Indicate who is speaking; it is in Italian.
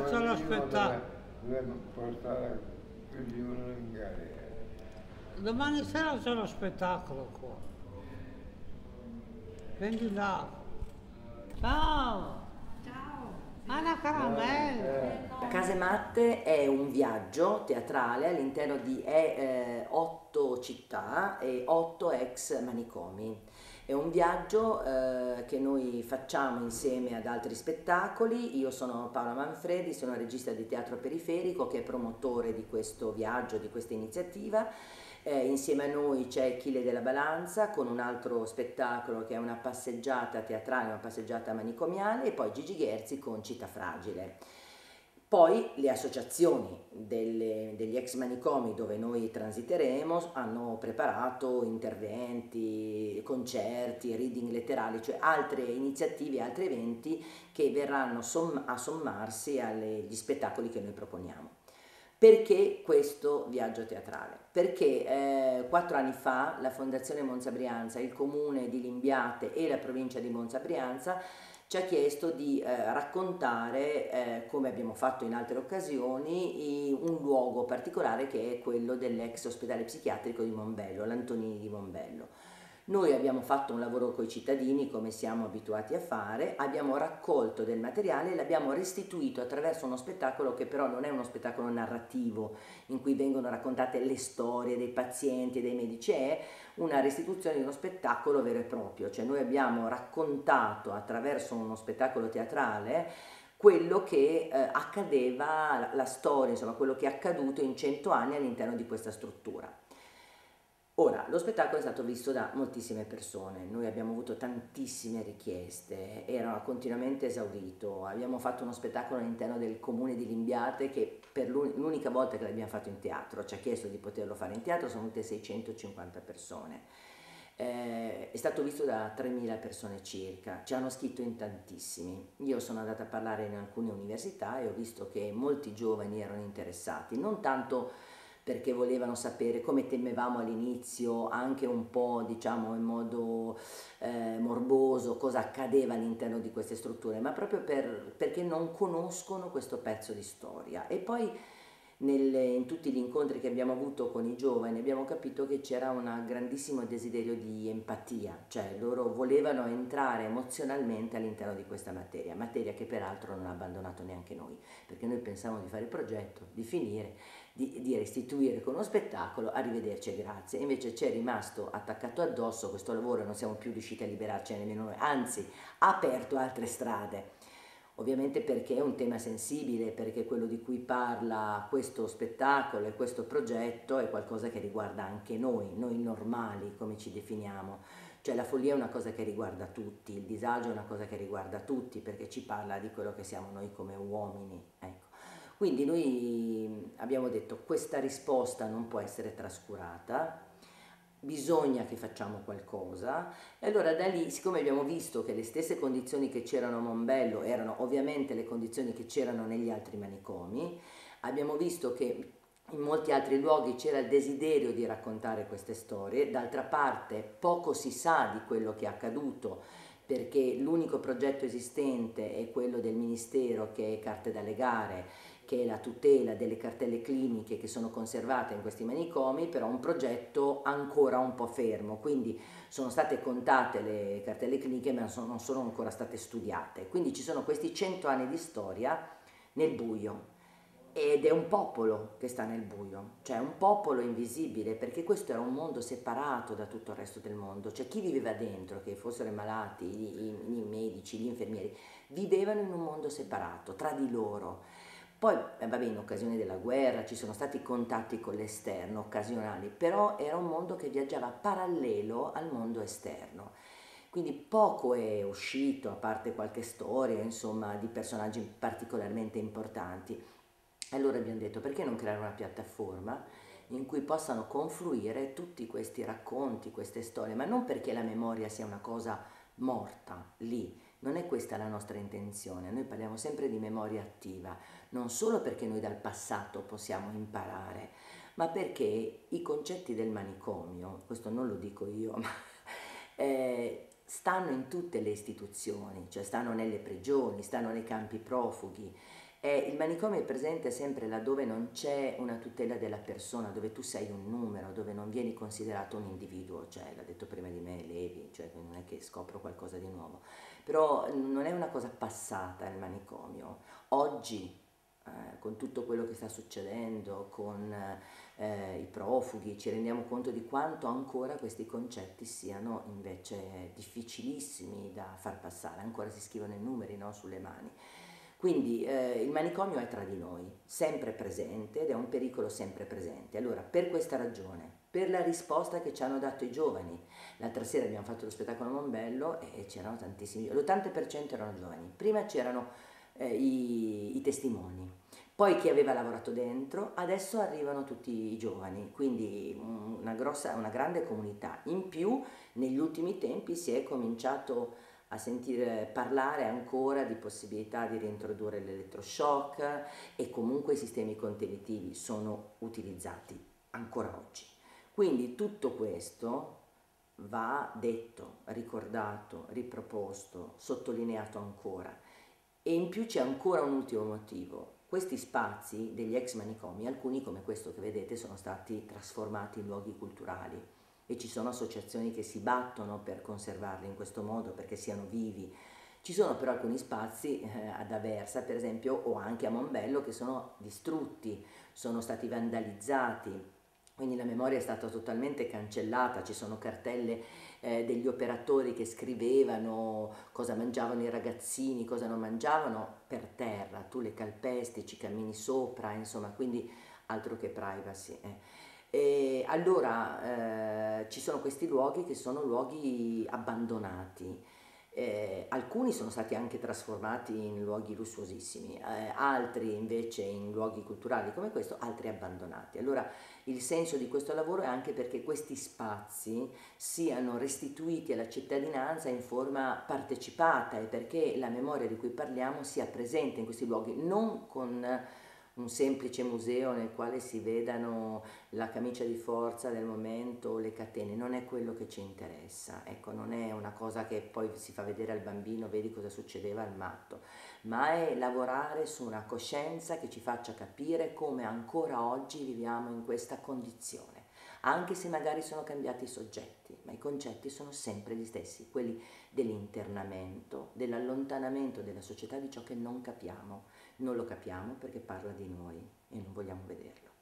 Speaker 1: c'è lo spettacolo.
Speaker 2: Dobbiamo portare più di uno in galera.
Speaker 1: Domani sera c'è lo spettacolo qua. Prendi là. Ciao!
Speaker 3: Ciao!
Speaker 1: Anna Caramella!
Speaker 4: Casematte è un viaggio teatrale all'interno di 8 città e 8 ex manicomi. È un viaggio che noi facciamo insieme ad altri spettacoli. Io sono Paola Manfredi, sono regista di Teatro Periferico che è promotore di questo viaggio, di questa iniziativa. Insieme a noi c'è Achille della Balanza con un altro spettacolo che è una passeggiata teatrale, una passeggiata manicomiale, e poi Gigi Gherzi con Città Fragile. Poi le associazioni degli ex manicomi dove noi transiteremo hanno preparato interventi, concerti, reading letterali, cioè altre iniziative, altri eventi che verranno a sommarsi agli spettacoli che noi proponiamo. Perché questo viaggio teatrale? Perché 4 anni fa la Fondazione Monza Brianza, il comune di Limbiate e la provincia di Monza Brianza ci ha chiesto di raccontare, come abbiamo fatto in altre occasioni, un luogo particolare che è quello dell'ex ospedale psichiatrico di Monbello, l'Antonini di Monbello. Noi abbiamo fatto un lavoro con i cittadini, come siamo abituati a fare, abbiamo raccolto del materiale e l'abbiamo restituito attraverso uno spettacolo che però non è uno spettacolo narrativo in cui vengono raccontate le storie dei pazienti e dei medici, è una restituzione di uno spettacolo vero e proprio, cioè noi abbiamo raccontato attraverso uno spettacolo teatrale quello che accadeva, la storia, insomma quello che è accaduto in 100 anni all'interno di questa struttura. Ora, lo spettacolo è stato visto da moltissime persone, noi abbiamo avuto tantissime richieste, era continuamente esaurito, abbiamo fatto uno spettacolo all'interno del comune di Limbiate che per l'unica volta che l'abbiamo fatto in teatro, ci ha chiesto di poterlo fare in teatro, sono venute 650 persone, è stato visto da 3.000 persone circa, ci hanno scritto in tantissimi, io sono andata a parlare in alcune università e ho visto che molti giovani erano interessati, non tanto perché volevano sapere, come temevamo all'inizio, anche un po' diciamo in modo morboso, cosa accadeva all'interno di queste strutture, ma proprio perché non conoscono questo pezzo di storia. E poi in tutti gli incontri che abbiamo avuto con i giovani abbiamo capito che c'era un grandissimo desiderio di empatia, cioè loro volevano entrare emozionalmente all'interno di questa materia che peraltro non ha abbandonato neanche noi, perché noi pensavamo di fare il progetto, di finire, di restituire con uno spettacolo, arrivederci e grazie. Invece ci è rimasto attaccato addosso questo lavoro e non siamo più riusciti a liberarcene nemmeno noi, anzi ha aperto altre strade. Ovviamente perché è un tema sensibile, perché quello di cui parla questo spettacolo e questo progetto è qualcosa che riguarda anche noi normali, come ci definiamo. Cioè la follia è una cosa che riguarda tutti, il disagio è una cosa che riguarda tutti, perché ci parla di quello che siamo noi come uomini, ecco. Quindi noi abbiamo detto questa risposta non può essere trascurata, bisogna che facciamo qualcosa, e allora da lì, siccome abbiamo visto che le stesse condizioni che c'erano a Monbello erano ovviamente le condizioni che c'erano negli altri manicomi, abbiamo visto che in molti altri luoghi c'era il desiderio di raccontare queste storie, d'altra parte poco si sa di quello che è accaduto, perché l'unico progetto esistente è quello del Ministero, che è Carte da legare, che è la tutela delle cartelle cliniche che sono conservate in questi manicomi, però un progetto ancora un po' fermo, quindi sono state contate le cartelle cliniche ma non sono ancora state studiate, quindi ci sono questi 100 anni di storia nel buio, ed è un popolo che sta nel buio, cioè un popolo invisibile, perché questo era un mondo separato da tutto il resto del mondo, cioè chi viveva dentro, che fossero i malati, i medici, gli infermieri, vivevano in un mondo separato tra di loro. Poi, vabbè, in occasione della guerra ci sono stati contatti con l'esterno occasionali, però era un mondo che viaggiava parallelo al mondo esterno. Quindi poco è uscito, a parte qualche storia, insomma, di personaggi particolarmente importanti. Allora abbiamo detto, perché non creare una piattaforma in cui possano confluire tutti questi racconti, queste storie, ma non perché la memoria sia una cosa morta lì, non è questa la nostra intenzione, noi parliamo sempre di memoria attiva, non solo perché noi dal passato possiamo imparare, ma perché i concetti del manicomio, questo non lo dico io, ma stanno in tutte le istituzioni, cioè stanno nelle prigioni, stanno nei campi profughi, Il manicomio è presente sempre laddove non c'è una tutela della persona, dove tu sei un numero, dove non vieni considerato un individuo, cioè l'ha detto prima di me Levi, cioè non è che scopro qualcosa di nuovo, però non è una cosa passata il manicomio. Oggi, con tutto quello che sta succedendo, con i profughi, ci rendiamo conto di quanto ancora questi concetti siano invece difficilissimi da far passare, ancora si scrivono i numeri, no, sulle mani. Quindi il manicomio è tra di noi, sempre presente ed è un pericolo sempre presente. Allora, per questa ragione, per la risposta che ci hanno dato i giovani, l'altra sera abbiamo fatto lo spettacolo Mombello e c'erano tantissimi, l'80% erano giovani, prima c'erano i testimoni, poi chi aveva lavorato dentro, adesso arrivano tutti i giovani, quindi una grande comunità. In più, negli ultimi tempi si è cominciato a sentire parlare ancora di possibilità di reintrodurre l'elettroshock e comunque i sistemi contenitivi sono utilizzati ancora oggi. Quindi tutto questo va detto, ricordato, riproposto, sottolineato ancora. E in più c'è ancora un ultimo motivo. Questi spazi degli ex manicomi, alcuni come questo che vedete, sono stati trasformati in luoghi culturali e ci sono associazioni che si battono per conservarli in questo modo perché siano vivi. Ci sono però alcuni spazi ad Aversa, per esempio, o anche a Mombello, che sono distrutti, sono stati vandalizzati, quindi la memoria è stata totalmente cancellata, ci sono cartelle degli operatori che scrivevano cosa mangiavano i ragazzini, cosa non mangiavano per terra, tu le calpesti, ci cammini sopra, insomma, quindi altro che privacy. E allora ci sono questi luoghi che sono luoghi abbandonati. Alcuni sono stati anche trasformati in luoghi lussuosissimi, altri invece in luoghi culturali come questo, altri abbandonati. Allora il senso di questo lavoro è anche perché questi spazi siano restituiti alla cittadinanza in forma partecipata e perché la memoria di cui parliamo sia presente in questi luoghi, non con un semplice museo nel quale si vedano la camicia di forza del momento o le catene, non è quello che ci interessa, ecco, non è una cosa che poi si fa vedere al bambino, vedi cosa succedeva al matto, ma è lavorare su una coscienza che ci faccia capire come ancora oggi viviamo in questa condizione, anche se magari sono cambiati i soggetti, ma i concetti sono sempre gli stessi, quelli dell'internamento, dell'allontanamento della società di ciò che non capiamo. Non lo capiamo perché parla di noi e non vogliamo vederlo.